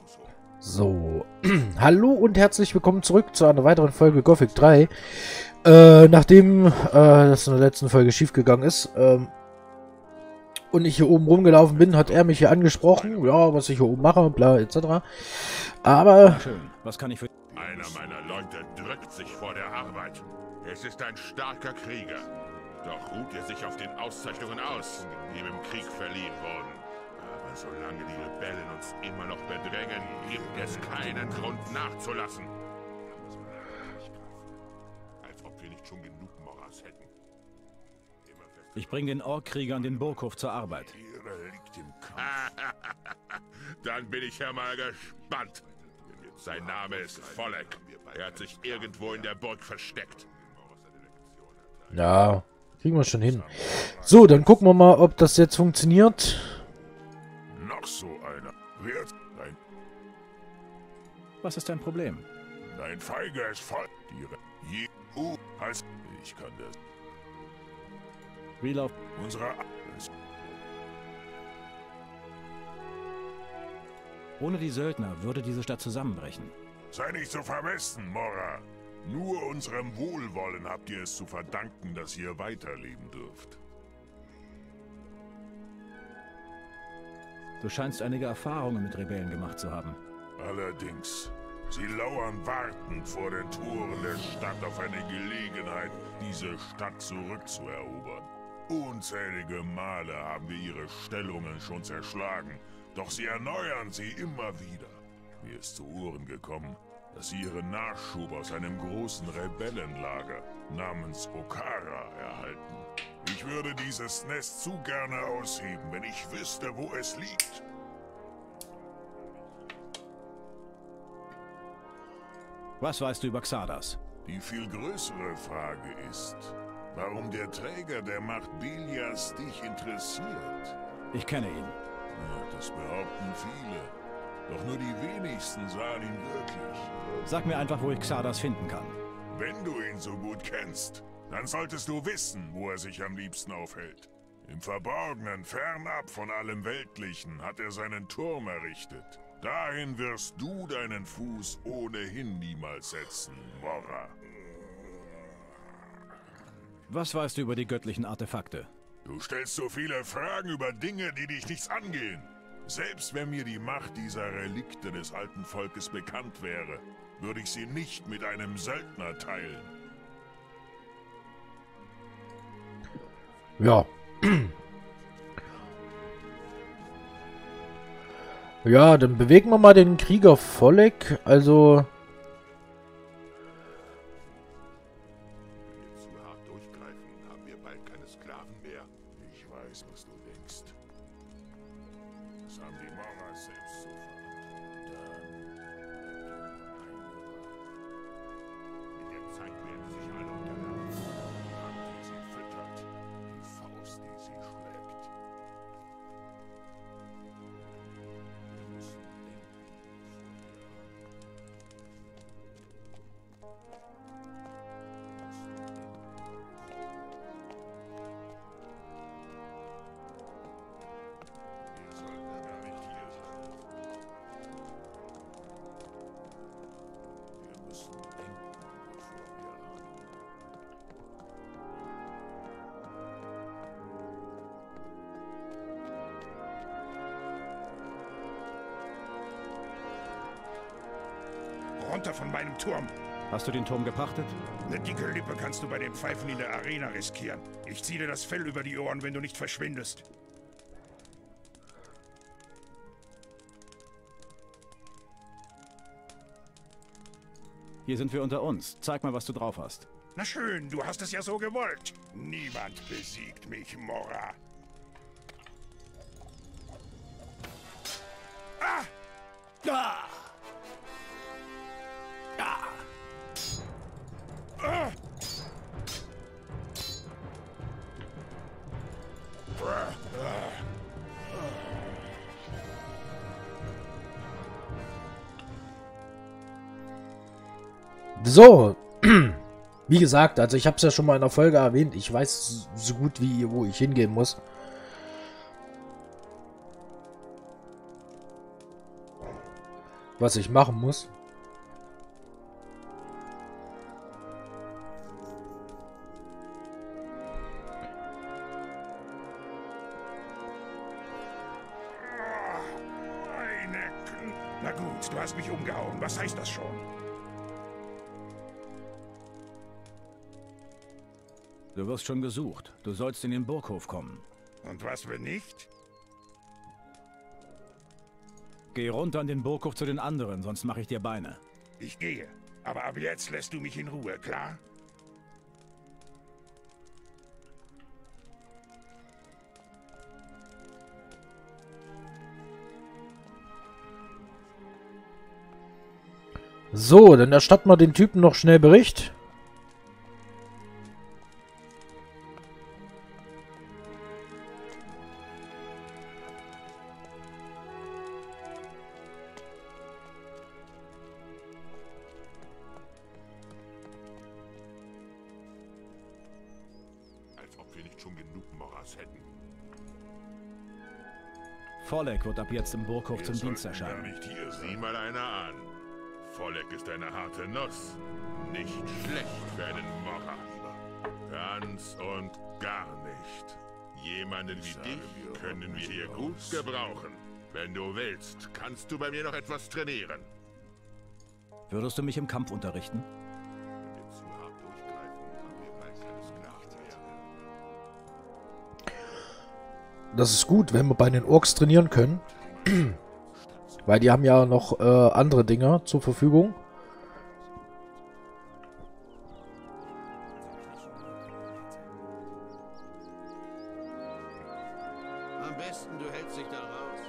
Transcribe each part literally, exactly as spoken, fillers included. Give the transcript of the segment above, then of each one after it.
So, hallo und herzlich willkommen zurück zu einer weiteren Folge Gothic drei. Äh, nachdem äh, das in der letzten Folge schiefgegangen ist ähm, und ich hier oben rumgelaufen bin, hat er mich hier angesprochen, ja, was ich hier oben mache, bla, et cetera. Aber... Schön. Was kann ich für... Einer meiner Leute drückt sich vor der Arbeit. Es ist ein starker Krieger. Doch ruht er sich auf den Auszeichnungen aus, die ihm im Krieg verliehen wurden. Aber solange die Rebellen uns immer noch bedrängen, gibt es keinen Grund nachzulassen. Als ob wir nicht schon genug Moras hätten. Ich bringe den Orkkriegern den Burghof zur Arbeit. Liegt im Kampf. Dann bin ich ja mal gespannt. Sein Name ist Folek. Er hat sich irgendwo in der Burg versteckt. Ja, kriegen wir schon hin. So, dann gucken wir mal, ob das jetzt funktioniert. Noch so einer. Wer ist dein, Was ist dein Problem? dein Feiger ist voll. Die Je U heißt. Ich kann das. Wie lauf... Unsere. Ohne die Söldner würde diese Stadt zusammenbrechen. Sei nicht so vermessen, Mora. Nur unserem Wohlwollen habt ihr es zu verdanken, dass ihr weiterleben dürft. Du scheinst einige Erfahrungen mit Rebellen gemacht zu haben. Allerdings, sie lauern wartend vor den Toren der Stadt auf eine Gelegenheit, diese Stadt zurückzuerobern. Unzählige Male haben wir ihre Stellungen schon zerschlagen, doch sie erneuern sie immer wieder. Mir ist zu Ohren gekommen, dass sie ihren Nachschub aus einem großen Rebellenlager namens Okara erhalten. Ich würde dieses Nest zu gerne ausheben, wenn ich wüsste, wo es liegt. Was weißt du über Xardas? Die viel größere Frage ist, warum der Träger der Macht Belias dich interessiert. Ich kenne ihn. Ja, das behaupten viele. Doch nur die wenigsten sahen ihn wirklich. Sag mir einfach, wo ich Xardas finden kann. Wenn du ihn so gut kennst, dann solltest du wissen, wo er sich am liebsten aufhält. Im Verborgenen, fernab von allem Weltlichen, hat er seinen Turm errichtet. Dahin wirst du deinen Fuß ohnehin niemals setzen, Mora. Was weißt du über die göttlichen Artefakte? Du stellst so viele Fragen über Dinge, die dich nichts angehen. Selbst wenn mir die Macht dieser Relikte des alten Volkes bekannt wäre, würde ich sie nicht mit einem Söldner teilen. Ja. Ja, dann bewegen wir mal den Krieger Folek. Also... Wenn wir zu hart durchgreifen, haben wir bald keine Sklaven mehr. Ich weiß, was du denkst. Das haben die Moras selbst so verhandelt. Mit der Zeit werden sich alle unterwerfen. Die Hand, die sie füttert. Die Faust, die sie schlägt. Wir müssen denken. Wir sollten gar nicht hier sein. Wir müssen denken, bevor wir handeln. Runter von meinem Turm. Hast du den Turm gepachtet? Eine dicke Lippe kannst du bei den Pfeifen in der Arena riskieren. Ich ziehe dir das Fell über die Ohren, wenn du nicht verschwindest. Hier sind wir unter uns. Zeig mal, was du drauf hast. Na schön, du hast es ja so gewollt. Niemand besiegt mich, Mora. Ah! Ah! Ah! Ah! So, wie gesagt, also ich habe es ja schon mal in der Folge erwähnt, ich weiß so gut wie, wo ich hingehen muss. was ich machen muss. Meine Kn Na gut, du hast mich umgehauen. Was heißt das schon? Du wirst schon gesucht. Du sollst in den Burghof kommen. Und was, wenn nicht? Geh runter an den Burghof zu den anderen, sonst mache ich dir Beine. Ich gehe. Aber ab jetzt lässt du mich in Ruhe, klar? So, dann erstatten wir den Typen noch schnell Bericht. Als ob wir nicht schon genug Moras hätten. Volek wird ab jetzt im Burghof Wir zum Dienst sollten gar erscheinen. nicht hier sein. Sieh mal einer an. Volek ist eine harte Nuss. Nicht schlecht für einen Mora. Ganz und gar nicht. Jemanden wie dich können wir hier gut gebrauchen. Wenn du willst, kannst du bei mir noch etwas trainieren. Würdest du mich im Kampf unterrichten? Wenn wir zu hart durchgreifen, haben wir bald keine Sklaven mehr. Das ist gut, wenn wir bei den Orks trainieren können. Weil die haben ja noch äh, andere Dinger zur Verfügung. Am besten, du hältst dich da raus.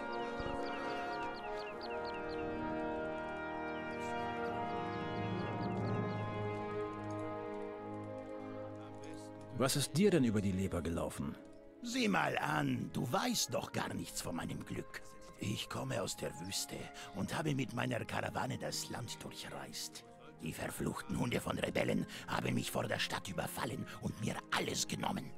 Was ist dir denn über die Leber gelaufen? Sieh mal an, du weißt doch gar nichts von meinem Glück. Ich komme aus der Wüste und habe mit meiner Karawane das Land durchreist. Die verfluchten Hunde von Rebellen haben mich vor der Stadt überfallen und mir alles genommen.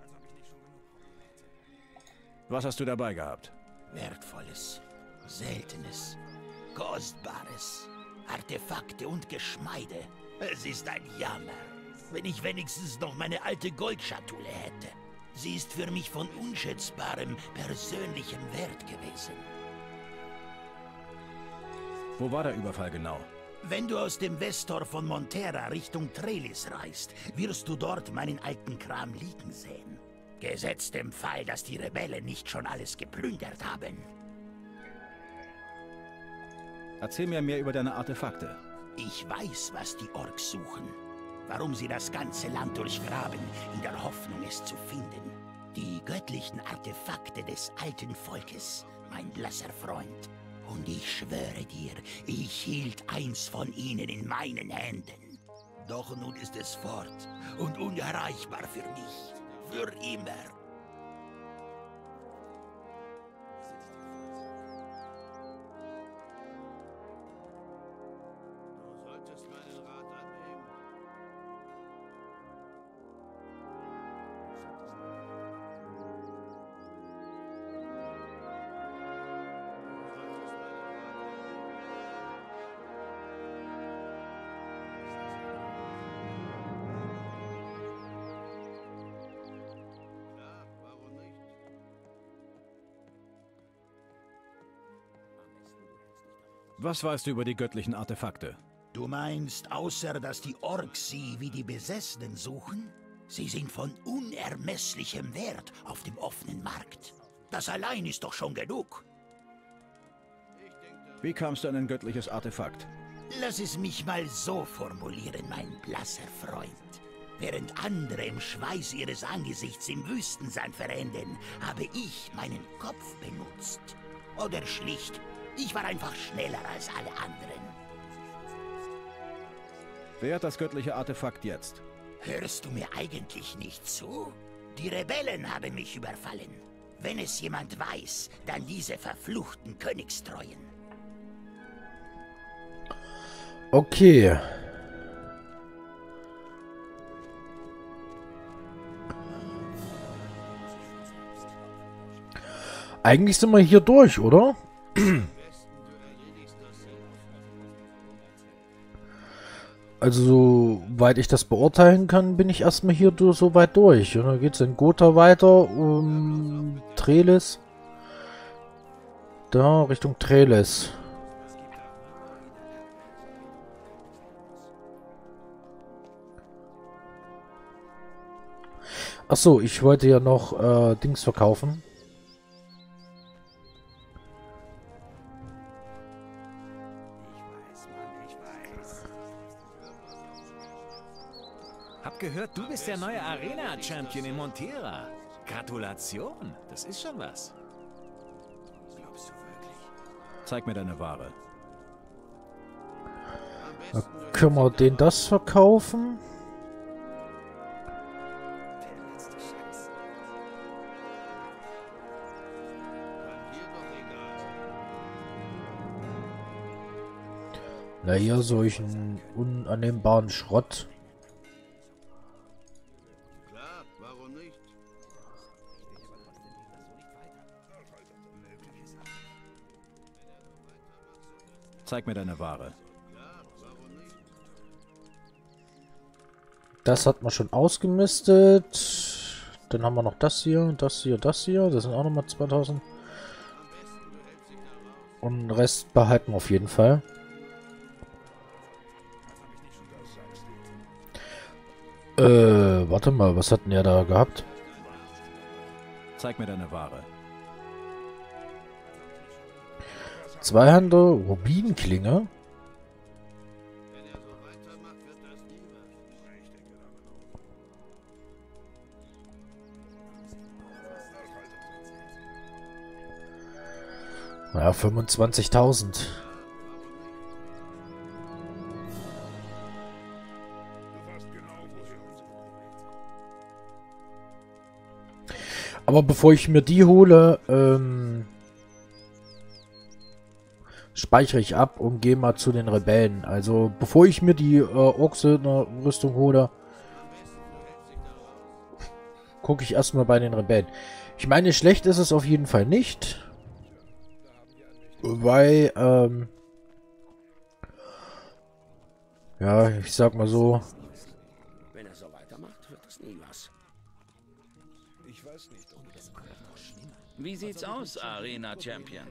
Was hast du dabei gehabt? Wertvolles, Seltenes, Kostbares, Artefakte und Geschmeide. Es ist ein Jammer. Wenn ich wenigstens noch meine alte Goldschatulle hätte. Sie ist für mich von unschätzbarem persönlichem Wert gewesen. Wo war der Überfall genau? Wenn du aus dem Westtor von Montera Richtung Trellis reist, wirst du dort meinen alten Kram liegen sehen. Gesetzt im Fall, dass die Rebellen nicht schon alles geplündert haben. Erzähl mir mehr über deine Artefakte. Ich weiß, was die Orks suchen. Warum sie das ganze Land durchgraben, in der Hoffnung, es zu finden. Die göttlichen Artefakte des alten Volkes, mein blasser Freund. Und ich schwöre dir, ich hielt eins von ihnen in meinen Händen. Doch nun ist es fort und unerreichbar für mich. Für immer. Du solltest meinen Rat annehmen. Klar, warum nicht? Was weißt du über die göttlichen Artefakte? Du meinst, außer dass die Orks sie wie die Besessenen suchen? Sie sind von unermesslichem Wert auf dem offenen Markt. Das allein ist doch schon genug. Wie kamst du an ein göttliches Artefakt? Lass es mich mal so formulieren, mein blasser Freund. Während andere im Schweiß ihres Angesichts im Wüstensand verenden, habe ich meinen Kopf benutzt. Oder schlicht, ich war einfach schneller als alle anderen. Wer hat das göttliche Artefakt jetzt? Hörst du mir eigentlich nicht zu? Die Rebellen haben mich überfallen. Wenn es jemand weiß, dann diese verfluchten Königstreuen. Okay. Eigentlich sind wir hier durch, oder? Am besten, du erledigst das selbst. Also, soweit ich das beurteilen kann, bin ich erstmal hier durch, so weit durch. Und dann geht es in Gotha weiter, um Treles. Da, Richtung Treles. Achso, ich wollte ja noch äh, Dings verkaufen. Hab gehört, du bist der neue Arena-Champion in Montera. Gratulation, das ist schon was. Glaubst du wirklich? Zeig mir deine Ware. Am Da besten du können wir den das verkaufen. kann dir doch egal. Na, hier solchen unannehmbaren Schrott. Klar, warum nicht? Zeig mir deine Ware. Klar, warum nicht? Das hat man schon ausgemistet. Dann haben wir noch das hier, das hier, das hier. Das sind auch nochmal zweitausend. Am besten du hältst dich da raus. Und den Rest behalten wir auf jeden Fall. Äh, warte mal, was hatten wir da gehabt? Zeig mir deine Ware. Zweihänder, Rubinklinge. Wenn er so weitermacht, wird das nie was. Ja, fünfundzwanzigtausend. Aber bevor ich mir die hole, ähm, speichere ich ab und gehe mal zu den Rebellen. Also bevor ich mir die äh, Orksöldner-Rüstung hole, gucke ich erstmal bei den Rebellen. Ich meine, schlecht ist es auf jeden Fall nicht. Weil, ähm, ja, ich sag mal so, Wenn er so weitermacht, wird das nie was. Wie sieht's aus, Arena Champion?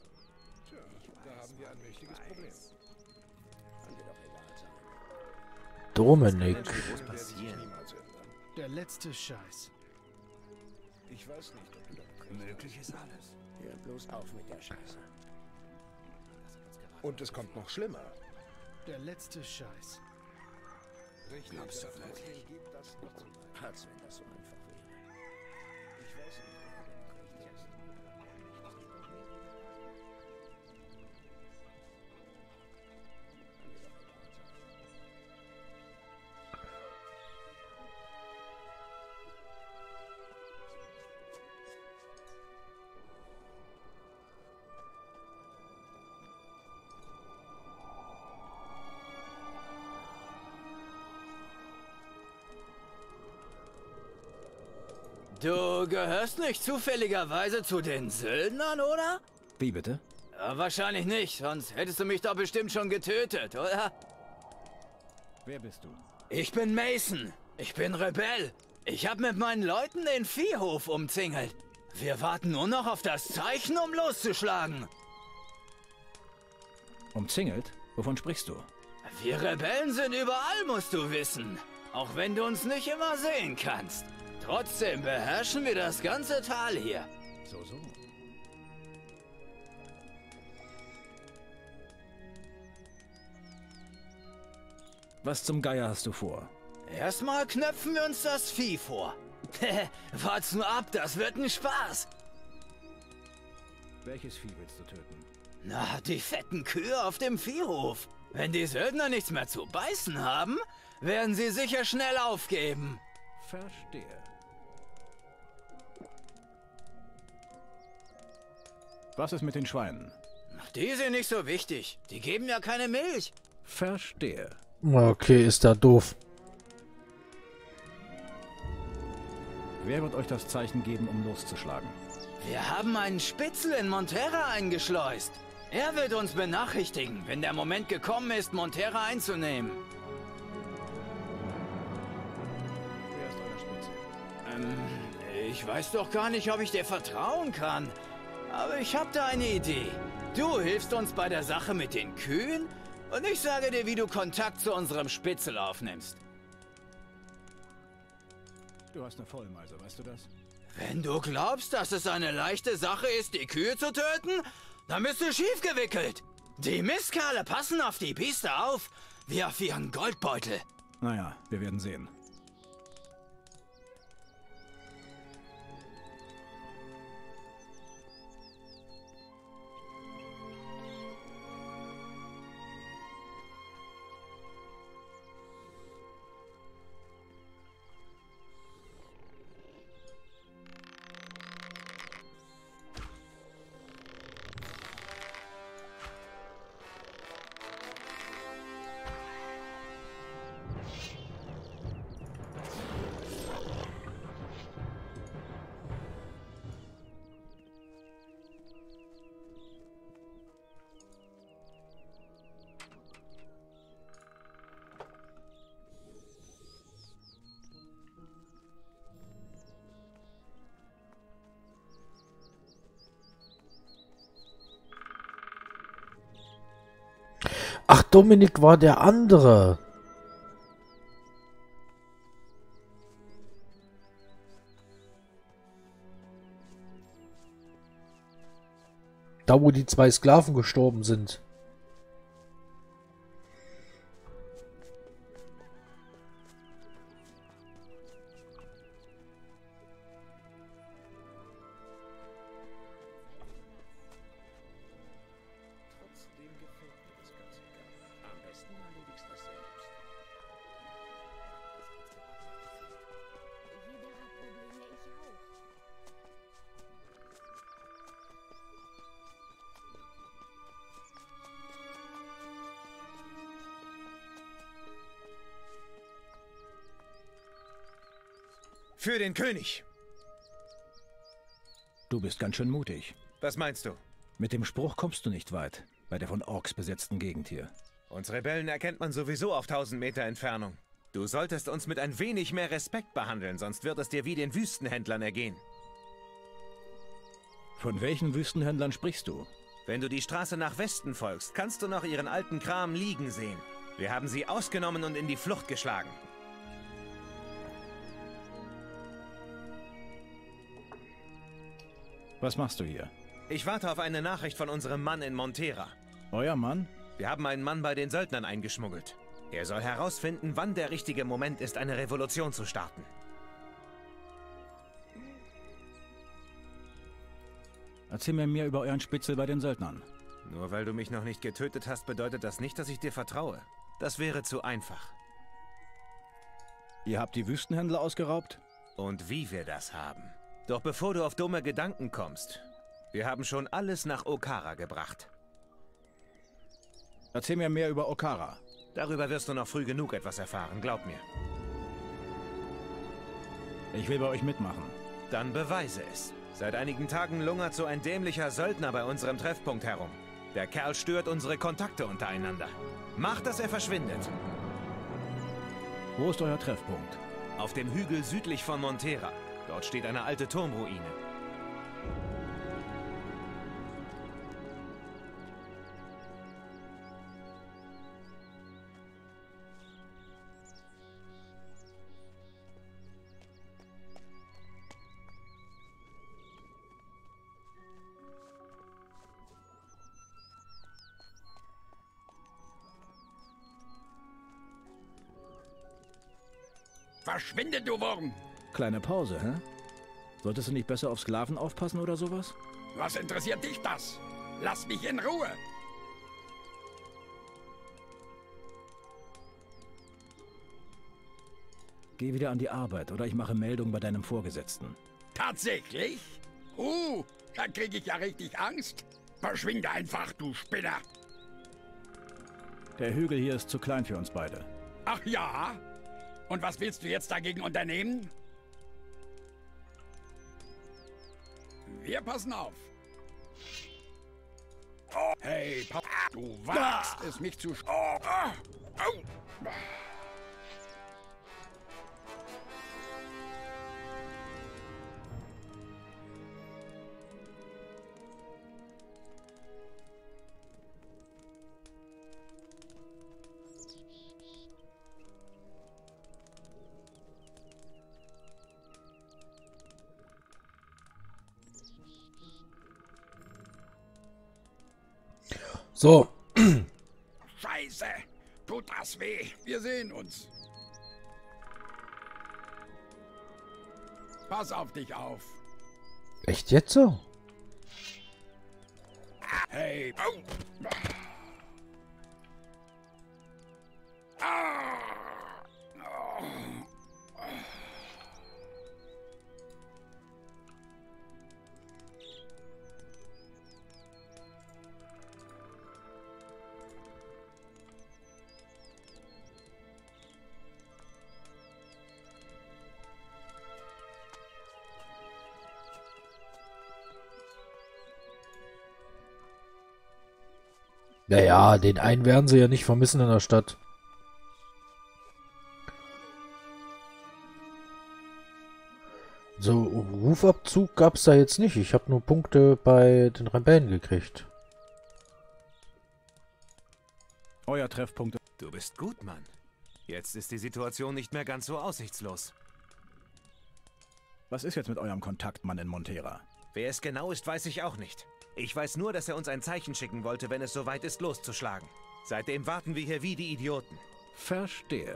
Dominik. Was passieren? Der letzte Scheiß. Ich weiß nicht, ob du da möglich ist alles. Hör bloß auf mit der Scheiße. Und es kommt noch schlimmer. Der letzte Scheiß. Glaubst du wirklich? Als wenn das so einfach wäre. Ich weiß nicht, ob du da Du gehörst nicht zufälligerweise zu den Söldnern, oder? Wie bitte? Ja, wahrscheinlich nicht, sonst hättest du mich doch bestimmt schon getötet, oder? Wer bist du? Ich bin Mason. Ich bin Rebell. Ich habe mit meinen Leuten den Viehhof umzingelt. Wir warten nur noch auf das Zeichen, um loszuschlagen. Umzingelt? Wovon sprichst du? Wir Rebellen sind überall, musst du wissen. Auch wenn du uns nicht immer sehen kannst. Trotzdem beherrschen wir das ganze Tal hier. So, so. Was zum Geier hast du vor? Erstmal knöpfen wir uns das Vieh vor. Wart's nur ab, das wird ein Spaß. Welches Vieh willst du töten? Na, die fetten Kühe auf dem Viehhof. Wenn die Söldner nichts mehr zu beißen haben, werden sie sicher schnell aufgeben. Verstehe. Was ist mit den Schweinen? Die sind nicht so wichtig. Die geben ja keine Milch. Verstehe. Okay, ist da doof. Wer wird euch das Zeichen geben, um loszuschlagen? Wir haben einen Spitzel in Montera eingeschleust. Er wird uns benachrichtigen, wenn der Moment gekommen ist, Montera einzunehmen. Ich weiß doch gar nicht, ob ich dir vertrauen kann. Aber ich habe da eine Idee. Du hilfst uns bei der Sache mit den Kühen und ich sage dir, wie du Kontakt zu unserem Spitzel aufnimmst. Du hast eine Vollmeise, weißt du das? Wenn du glaubst, dass es eine leichte Sache ist, die Kühe zu töten, dann bist du schief gewickelt. Die Mistkerle passen auf die Biester auf, wie auf ihren Goldbeutel. Naja, wir werden sehen. Ach, Dominik war der andere. Da, wo die zwei Sklaven gestorben sind. Für den König. Du bist ganz schön mutig. Was meinst du? Mit dem Spruch kommst du nicht weit, bei der von Orks besetzten Gegend hier. Uns Rebellen erkennt man sowieso auf tausend Meter Entfernung. Du solltest uns mit ein wenig mehr Respekt behandeln, sonst wird es dir wie den Wüstenhändlern ergehen. Von welchen Wüstenhändlern sprichst du? Wenn du die Straße nach Westen folgst, kannst du noch ihren alten Kram liegen sehen. Wir haben sie ausgenommen und in die Flucht geschlagen. Was machst du hier? Ich warte auf eine Nachricht von unserem Mann in Montera. Euer Mann? Wir haben einen Mann bei den Söldnern eingeschmuggelt. Er soll herausfinden, wann der richtige Moment ist, eine Revolution zu starten. Erzähl mir mehr über euren Spitzel bei den Söldnern. Nur weil du mich noch nicht getötet hast, bedeutet das nicht, dass ich dir vertraue. Das wäre zu einfach. Ihr habt die Wüstenhändler ausgeraubt? Und wie wir das haben. Doch bevor du auf dumme Gedanken kommst, wir haben schon alles nach Okara gebracht. Erzähl mir mehr über Okara. Darüber wirst du noch früh genug etwas erfahren, glaub mir. Ich will bei euch mitmachen. Dann beweise es. Seit einigen Tagen lungert so ein dämlicher Söldner bei unserem Treffpunkt herum. Der Kerl stört unsere Kontakte untereinander. Macht, dass er verschwindet. Wo ist euer Treffpunkt? Auf dem Hügel südlich von Montera. Dort steht eine alte Turmruine. Verschwinde, du Wurm! Kleine Pause, hä? Solltest du nicht besser auf Sklaven aufpassen oder sowas? Was interessiert dich das? Lass mich in Ruhe! Geh wieder an die Arbeit oder ich mache Meldung bei deinem Vorgesetzten. Tatsächlich? Uh, da krieg ich ja richtig Angst. Verschwinde einfach, du Spinner! Der Hügel hier ist zu klein für uns beide. Ach ja? Und was willst du jetzt dagegen unternehmen? Wir passen auf. Hey, Papa, du wagst es, mich zu... sch- Oh, oh, oh. So. Scheiße! Tut das weh? Wir sehen uns. Pass auf dich auf. Echt jetzt so? Hey. Oh. Ah. Oh. Naja, den einen werden sie ja nicht vermissen in der Stadt. So, Rufabzug gab es da jetzt nicht. Ich habe nur Punkte bei den Rebellen gekriegt. Euer Treffpunkt. Du bist gut, Mann. Jetzt ist die Situation nicht mehr ganz so aussichtslos. Was ist jetzt mit eurem Kontaktmann in Montera? Wer es genau ist, weiß ich auch nicht. Ich weiß nur, dass er uns ein Zeichen schicken wollte, wenn es soweit ist, loszuschlagen. Seitdem warten wir hier wie die Idioten. Verstehe.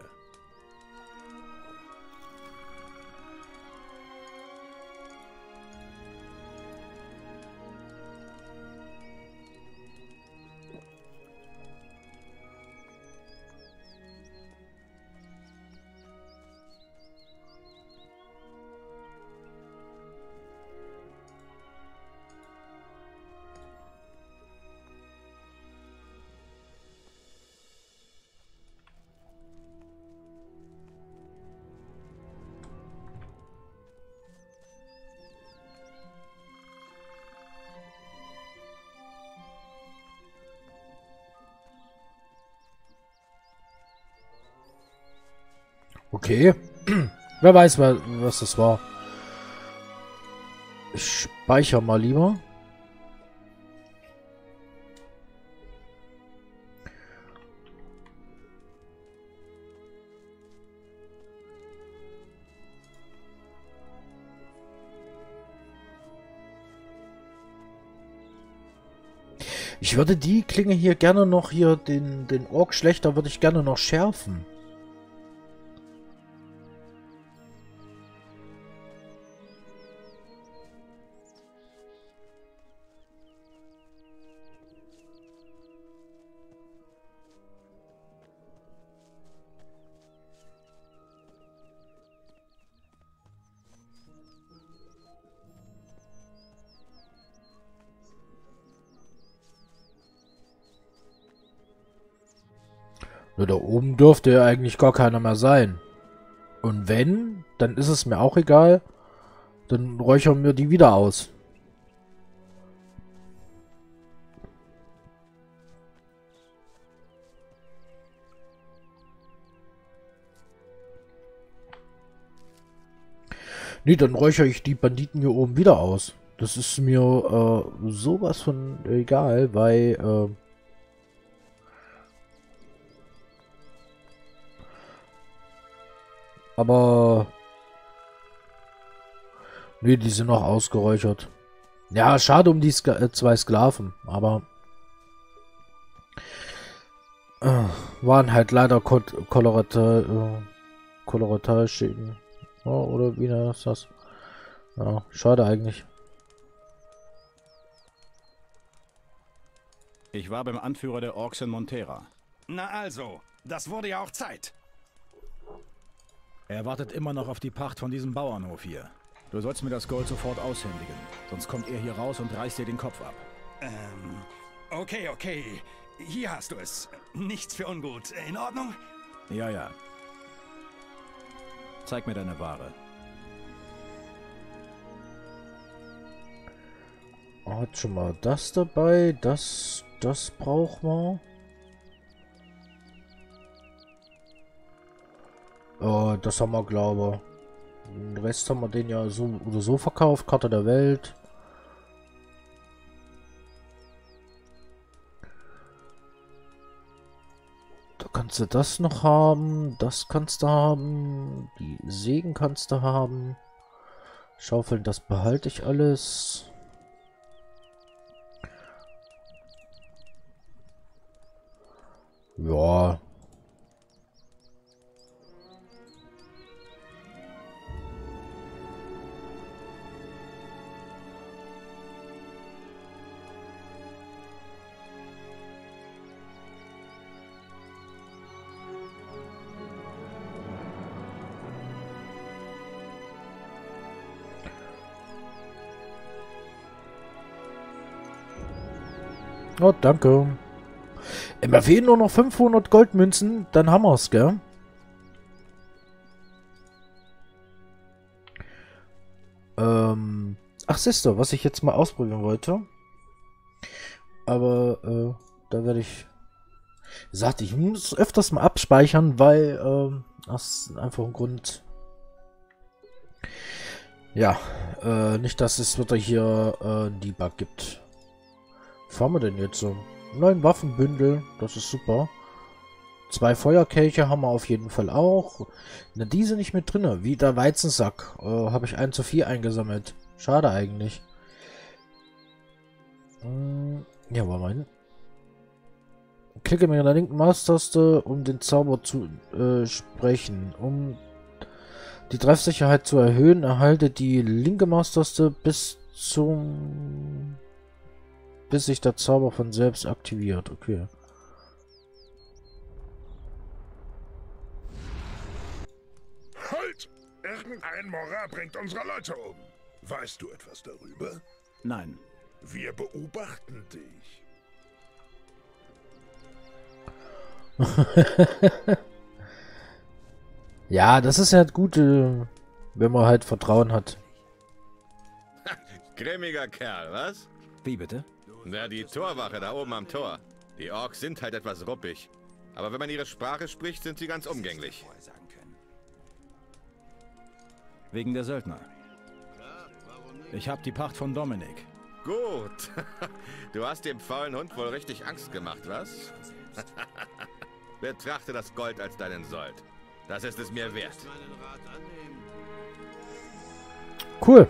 Okay. Wer weiß, was das war. Ich speichere mal lieber. Ich würde die Klinge hier gerne noch hier, den, den Ork-Schlechter würde ich gerne noch schärfen. Nur da oben dürfte ja eigentlich gar keiner mehr sein. Und wenn, dann ist es mir auch egal. Dann räuchern wir die wieder aus. Nee, dann räuchere ich die Banditen hier oben wieder aus. Das ist mir äh, sowas von egal, weil... Äh, Aber... Nee, die sind noch ausgeräuchert. Ja, schade um die Sk äh, zwei Sklaven, aber... Äh, waren halt leider Kollateral... Äh, Kollateralschäden. Ja, oder wie ist das? Ja, schade eigentlich. Ich war beim Anführer der Orks in Montera. Na also, das wurde ja auch Zeit. Er wartet immer noch auf die Pacht von diesem Bauernhof hier. Du sollst mir das Gold sofort aushändigen, sonst kommt er hier raus und reißt dir den Kopf ab. Ähm, okay, okay. Hier hast du es. Nichts für ungut. In Ordnung? Ja, ja. Zeig mir deine Ware. Hat schon mal das dabei. Das, das brauchen wir. Oh, das haben wir, glaube ich. Den Rest haben wir den ja so oder so verkauft. Karte der Welt. Da kannst du das noch haben. Das kannst du haben. Die Sägen kannst du haben. Schaufeln, das behalte ich alles. Ja. Oh, danke. Mir fehlen nur noch fünfhundert Goldmünzen, dann haben wir's, gell? Ähm, ach, siehste, was ich jetzt mal ausprobieren wollte. Aber, äh, da werde ich... Gesagt, ich muss öfters mal abspeichern, weil, ähm, das ist einfach ein Grund... Ja, äh, nicht, dass es wieder hier, äh, einen Debug gibt. Was haben wir denn jetzt so? Neun Waffenbündel, das ist super. Zwei Feuerkelche haben wir auf jeden Fall auch. Na, diese nicht mit drinne. Wie der Weizensack. Äh, habe ich einen zu viel eingesammelt. Schade eigentlich. Hm, ja, war mein. Klicke mit der linken Maustaste, um den Zauber zu äh, sprechen. Um die Treffsicherheit zu erhöhen, erhalte die linke Maustaste bis zum... bis sich der Zauber von selbst aktiviert. Okay. Halt! Irgendein Morar bringt unsere Leute um. Weißt du etwas darüber? Nein. Wir beobachten dich. Ja, das ist ja gut, äh, wenn man halt Vertrauen hat. Grimmiger Kerl, was? Wie bitte? Na, die Torwache da oben am Tor. Die Orks sind halt etwas ruppig. Aber wenn man ihre Sprache spricht, sind sie ganz umgänglich. Wegen der Söldner. Ich hab die Pacht von Dominik. Gut. Du hast dem faulen Hund wohl richtig Angst gemacht, was? Betrachte das Gold als deinen Sold. Das ist es mir wert. Cool.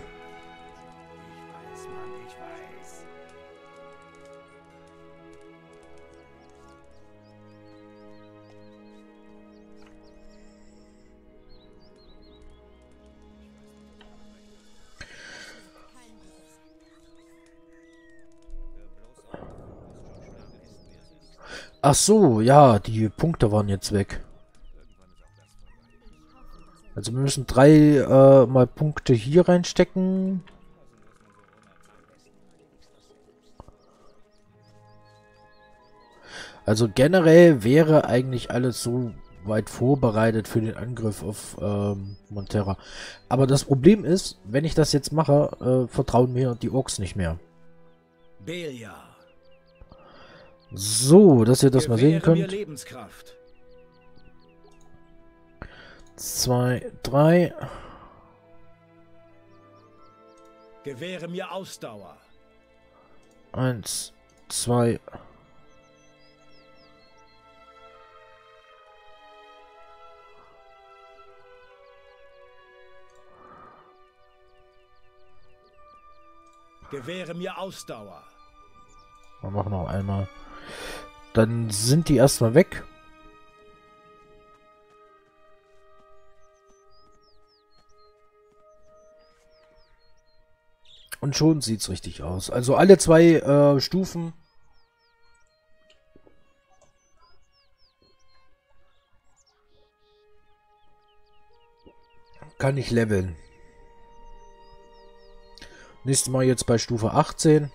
Ach so, ja, die Punkte waren jetzt weg. Also wir müssen drei äh, mal Punkte hier reinstecken. Also generell wäre eigentlich alles so weit vorbereitet für den Angriff auf ähm, Montera. Aber das Problem ist, wenn ich das jetzt mache, äh, vertrauen mir die Orks nicht mehr. Belia. So, dass ihr das mal sehen könnt. Lebenskraft. Zwei, drei. Gewähre mir Ausdauer. Eins, zwei. Gewähre mir Ausdauer. Wir machen noch einmal. Dann sind die erstmal weg. Und schon sieht's richtig aus. Also alle zwei äh, Stufen. Kann ich leveln. Nächstes Mal jetzt bei Stufe achtzehn.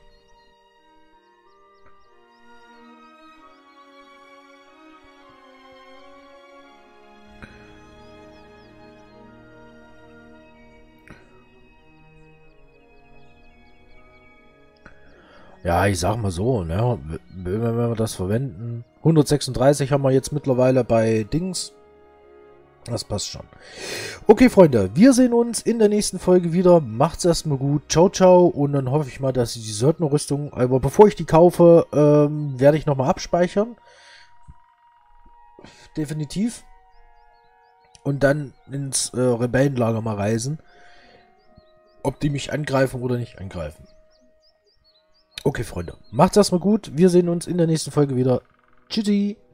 Ja, ich sag mal so, ne, wenn wir das verwenden. hundertsechsunddreißig haben wir jetzt mittlerweile bei Dings. Das passt schon. Okay, Freunde, wir sehen uns in der nächsten Folge wieder. Macht's erstmal gut. Ciao, ciao. Und dann hoffe ich mal, dass ich die Söldnerrüstung, aber bevor ich die kaufe, ähm, werde ich nochmal abspeichern. Definitiv. Und dann ins äh, Rebellenlager mal reisen. Ob die mich angreifen oder nicht angreifen. Okay, Freunde. Macht's erstmal gut. Wir sehen uns in der nächsten Folge wieder. Tschüssi.